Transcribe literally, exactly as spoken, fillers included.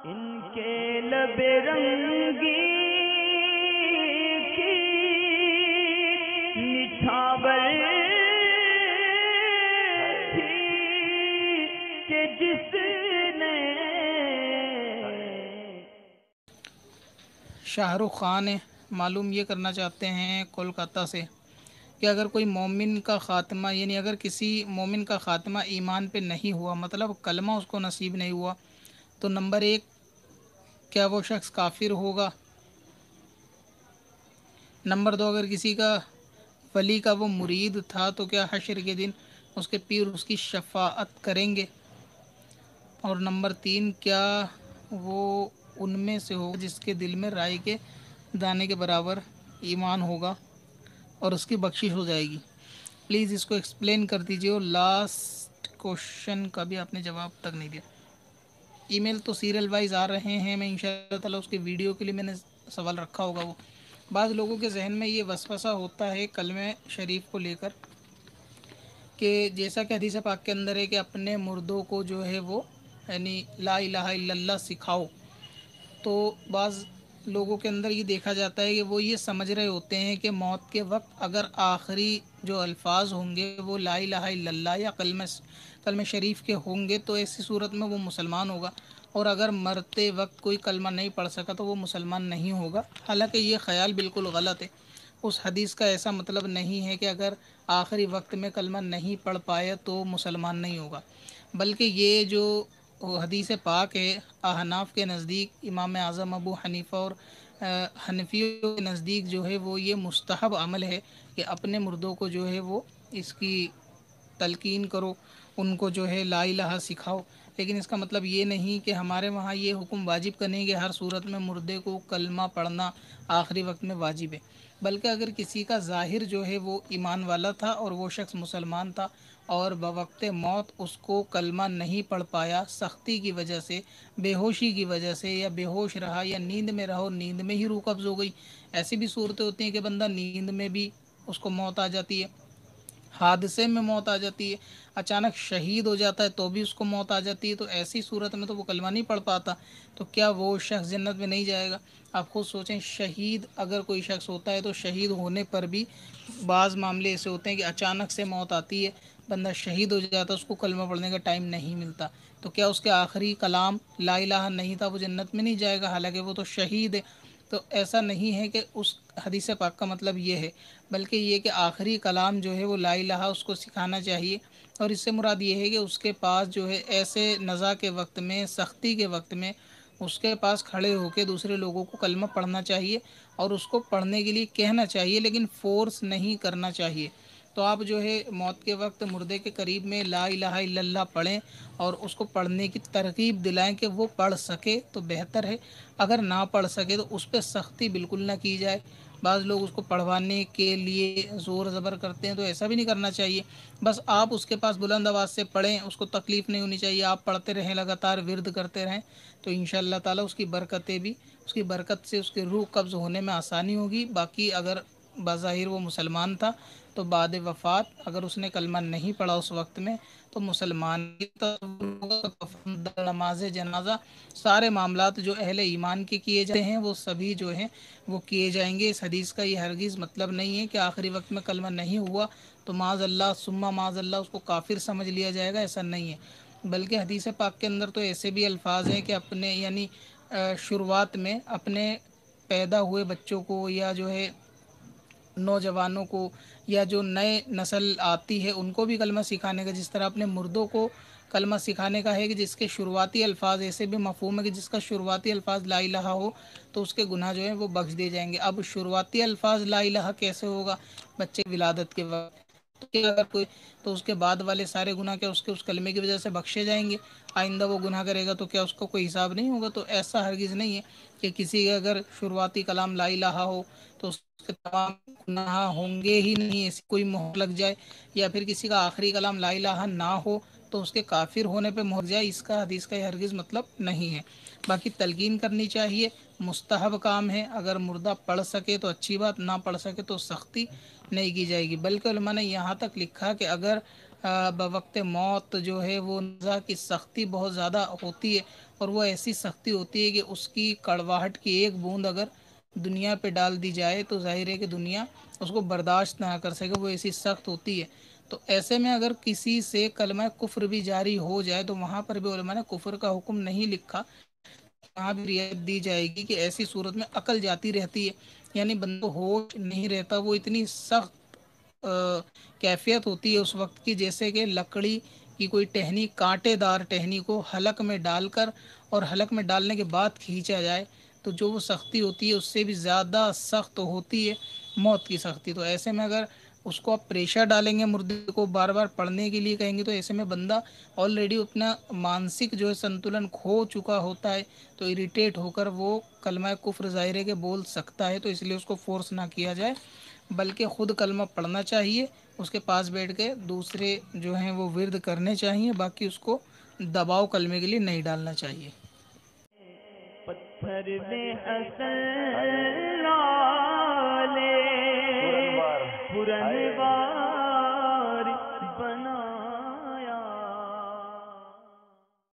ان کے لب رنگی کی نچھاور تھی کہ جس نے شاہ رخ خان معلوم یہ کرنا چاہتے ہیں کولکاتہ سے کہ اگر کوئی مومن کا خاتمہ یعنی اگر کسی مومن کا خاتمہ ایمان پہ نہیں ہوا، مطلب کلمہ اس کو نصیب نہیں ہوا، تو نمبر ایک کیا وہ شخص کافر ہوگا؟ نمبر دو اگر کسی کا ولی کا وہ مرید تھا تو کیا حشر کے دن اس کے پیر اس کی شفاعت کریں گے؟ اور نمبر تین کیا وہ ان میں سے ہوگا جس کے دل میں رائے کے دانے کے برابر ایمان ہوگا اور اس کی بخشش ہو جائے گی؟ پلیز اس کو ایکسپلین کر دیجیے، اور لاسٹ کوشچن کا بھی آپ نے جواب تک نہیں دیا۔ ای میل تو سیریل وائز آ رہے ہیں، میں انشاءاللہ تعالیٰ اس کے ویڈیو کے لیے میں نے سوال رکھا ہوگا۔ وہ بعض لوگوں کے ذہن میں یہ وسوسہ ہوتا ہے کلمہ شریف کو لے کر کہ جیسا کہ حدیث پاک کے اندر ہے کہ اپنے مردوں کو جو ہے وہ یعنی لا الہ الا اللہ سکھاؤ، تو بعض لوگوں کے اندر یہ دیکھا جاتا ہے کہ وہ یہ سمجھ رہے ہوتے ہیں کہ موت کے وقت اگر آخری جو الفاظ ہوں گے وہ لا الہ الا اللہ یا کلمہ کلمہ شریف کے ہوں گے تو ایسی صورت میں وہ مسلمان ہوگا، اور اگر مرتے وقت کوئی کلمہ نہیں پڑھ سکا تو وہ مسلمان نہیں ہوگا۔ حالانکہ یہ خیال بالکل غلط ہے۔ اس حدیث کا ایسا مطلب نہیں ہے کہ اگر آخری وقت میں کلمہ نہیں پڑھ پایا تو مسلمان نہیں ہوگا، بلکہ یہ جو حدیث پاک ہے احناف کے نزدیک، امام اعظم ابو حنیفہ اور حنفیوں کے نزدیک جو ہے وہ یہ مستحب عمل ہے کہ اپنے مردوں کو جو ہے وہ اس کی تلقین کرو، ان کو جو ہے لا الہ سکھاؤ۔ لیکن اس کا مطلب یہ نہیں کہ ہمارے وہاں یہ حکم واجب کرنے کہ ہر صورت میں مردے کو کلمہ پڑھنا آخری وقت میں واجب ہے، بلکہ اگر کسی کا ظاہر جو ہے وہ ایمان والا تھا اور وہ شخص مسلمان تھا اور بوقت موت اس کو کلمہ نہیں پڑھ پایا، سختی کی وجہ سے، بے ہوشی کی وجہ سے، یا بے ہوش رہا یا نیند میں رہا اور نیند میں ہی روح قبض ہو گئی، ایسی بھی صورتیں ہوتی ہیں کہ بندہ نیند میں بھی اس کو موت آ جاتی ہے، حادثے میں موت آ جاتی ہے، اچانک شہید ہو جاتا ہے تو بھی اس کو موت آ جاتی ہے، تو ایسی صورت میں تو وہ کلمہ نہیں پڑھ پاتا، تو کیا وہ شخص جنت میں نہیں جائے گا؟ آپ خود سوچیں، شہید اگر کوئی شخص ہوتا ہے تو شہید ہونے پر بھی بعض معاملے ایسے ہوتے ہیں کہ اچانک سے موت آتی ہے، بندہ شہید ہو جاتا ہے، اس کو کلمہ پڑھنے کا ٹائم نہیں ملتا، تو کیا اس کے آخری کلام لا الہ نہیں تھا، وہ جنت میں نہیں جائے گا؟ حالانکہ وہ تو شہید ہے۔ تو ایسا نہیں ہے کہ اس حدیث پاک کا مطلب یہ ہے، بلکہ یہ کہ آخری کلام جو ہے وہ لا الہ اس کو سکھانا چاہیے، اور اس سے مراد یہ ہے کہ اس کے پاس جو ہے ایسے نزا کے وقت میں، سختی کے وقت میں اس کے پاس کھڑے ہو کے دوسرے لوگوں کو کلمہ پڑھنا چاہیے اور اس کو پڑھنے کے لیے کہنا چاہیے، لیکن فورس نہیں کرنا چاہیے۔ تو آپ جو ہے موت کے وقت مردے کے قریب میں لا الہ الا اللہ پڑھیں اور اس کو پڑھنے کی ترغیب دلائیں کہ وہ پڑھ سکے تو بہتر ہے، اگر نہ پڑھ سکے تو اس پہ سختی بالکل نہ کی جائے۔ بعض لوگ اس کو پڑھوانے کے لیے زور زبر کرتے ہیں، تو ایسا بھی نہیں کرنا چاہیے، بس آپ اس کے پاس بلند آواز سے پڑھیں، اس کو تکلیف نہیں ہونی چاہیے، آپ پڑھتے رہیں، لگاتار ورد کرتے رہیں، تو انشاءاللہ تعالی اس کی برکتیں بھی اس کی برکت سے اس کی روح قبض ہونے میں آسانی ہوگی۔ باقی اگر بظاہر وہ مسلمان تھا تو بعد وفات اگر اس نے کلمہ نہیں پڑھا اس وقت میں تو مسلمان نماز جنازہ سارے معاملات جو اہل ایمان کے کیے جاتے ہیں وہ سبھی جو ہیں وہ کیے جائیں گے۔ اس حدیث کا یہ ہرگز مطلب نہیں ہے کہ آخری وقت میں کلمہ نہیں ہوا تو معاذ اللہ ثم معاذ اللہ اس کو کافر سمجھ لیا جائے گا، ایسا نہیں ہے، بلکہ حدیث پاک کے اندر تو ایسے بھی الفاظ ہیں کہ اپنے یعنی شروعات میں اپنے پیدا ہوئے بچوں کو یا جو ہے نوجوانوں کو یا جو نئے نسل آتی ہے ان کو بھی کلمہ سکھانے کا، جس طرح اپنے مردوں کو کلمہ سکھانے کا ہے کہ جس کے شروعاتی الفاظ ایسے بھی مفہوم ہے کہ جس کا شروعاتی الفاظ لا الہ ہو تو اس کے گناہ جو ہیں وہ بخش دیے جائیں گے۔ اب شروعاتی الفاظ لا الہ کیسے ہوگا؟ بچے ولادت کے وقت تو کیا اگر کوئی تو اس کے بعد والے سارے گناہ کیا اس کے اس کلمے کی وجہ سے بخشے جائیں گے؟ آئندہ وہ گناہ کرے گا تو کیا اس کو کوئی حساب نہیں ہوگا؟ تو ایسا ہرگز نہیں ہے کہ کسی کا اگر شروعاتی کلام لا الہ ہو تو اس کے تمام گناہ ہوں گے ہی نہیں، ایسی کوئی مہر لگ جائے، یا پھر کسی کا آخری کلام لا الہ نہ ہو تو اس کے کافر ہونے پہ مہر جائے، اس کا حدیث کا یہ ہرگز مطلب نہیں ہے۔ باقی تلقین کرنی چاہیے، مستحب کام ہے، اگر مردہ پڑھ سکے تو اچھی بات، نہ پڑھ سکے تو سختی نہیں کی جائے گی، بلکہ علماء نے یہاں تک لکھا کہ اگر بوقت موت جو ہے وہ نزا کی سختی بہت زیادہ ہوتی ہے، اور وہ ایسی سختی ہوتی ہے کہ اس کی کڑواہٹ کی ایک بوند اگر دنیا پہ ڈال دی جائے تو ظاہر ہے کہ دنیا اس کو برداشت نہ کر سکے، وہ ایسی سخت ہوتی ہے۔ تو ایسے میں اگر کسی سے کلمہ کفر بھی جاری ہو جائے تو وہاں پر بھی علماء نے کفر کا حکم نہیں لکھا، وہاں بھی رعایت دی جائے گی کہ ایسی صورت میں عقل جاتی رہتی ہے، یعنی بندہ ہوش نہیں رہتا، وہ اتنی سخت کیفیت ہوتی ہے اس وقت کی، جیسے کہ لکڑی کی کوئی ٹہنی، کانٹے دار ٹہنی کو حلق میں ڈال کر اور حلق میں ڈالنے کے بعد کھینچا جائے تو جو وہ سختی ہوتی ہے اس سے بھی زیادہ سخت ہوتی ہے موت کی سختی۔ تو ایسے میں اگر اس کو آپ پریشر ڈالیں گے، مردے کو بار بار پڑھنے کے لیے کہیں گے، تو ایسے میں بندہ آلریڈی اپنا مانسک جو ہے سنتولن کھو چکا ہوتا ہے، تو اریٹیٹ ہو کر وہ کلمہ کفر ظاہرے کے بول سکتا ہے، تو اس لیے اس کو فورس نہ کیا جائے بلکہ خود کلمہ پڑھنا چاہیے، اس کے پاس بیٹھ کے دوسرے جو ہیں وہ ورد کرنے چاہیے، باقی اس کو دباؤ کلمے کے لیے نہیں ڈالنا چاہیے۔ پتھر میں اصل لالے پرن